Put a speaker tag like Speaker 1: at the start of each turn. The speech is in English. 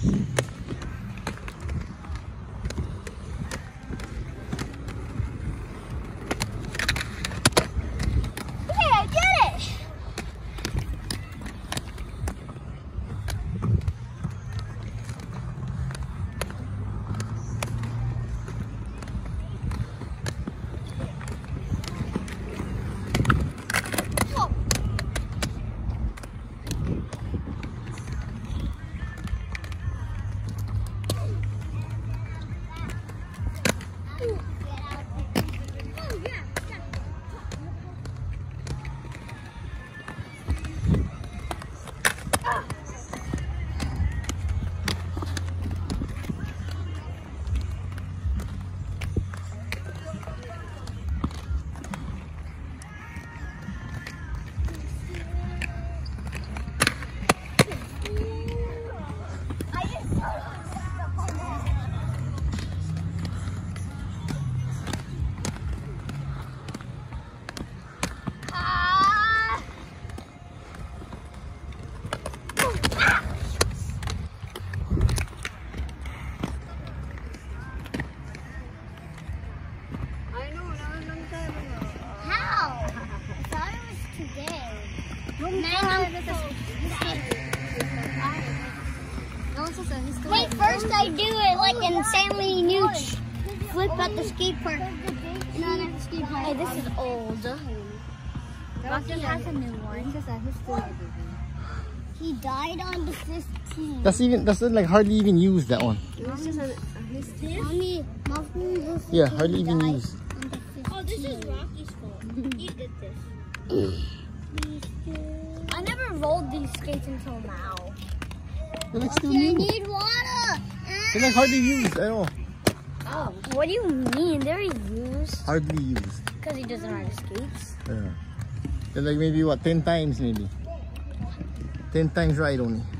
Speaker 1: Wait, first I do it like insanely huge flip at the skate park. No, not the skate park.
Speaker 2: Hey, this is old. Rocky has a new one.
Speaker 1: He died on the 15th.
Speaker 3: That's like hardly even used, that one.
Speaker 1: Mommy,
Speaker 3: yeah, hardly even used.
Speaker 2: Oh, this is Rocky's fault. He did this. I never rolled these skates until now.
Speaker 3: They're like still
Speaker 1: I
Speaker 3: new.
Speaker 1: need water.
Speaker 3: They're like hardly used at all.
Speaker 2: Oh, what do you mean? They're used.
Speaker 3: Hardly used.
Speaker 2: Because he doesn't ride skates.
Speaker 3: Yeah. They're like maybe what, 10 times maybe. 10 times ride only.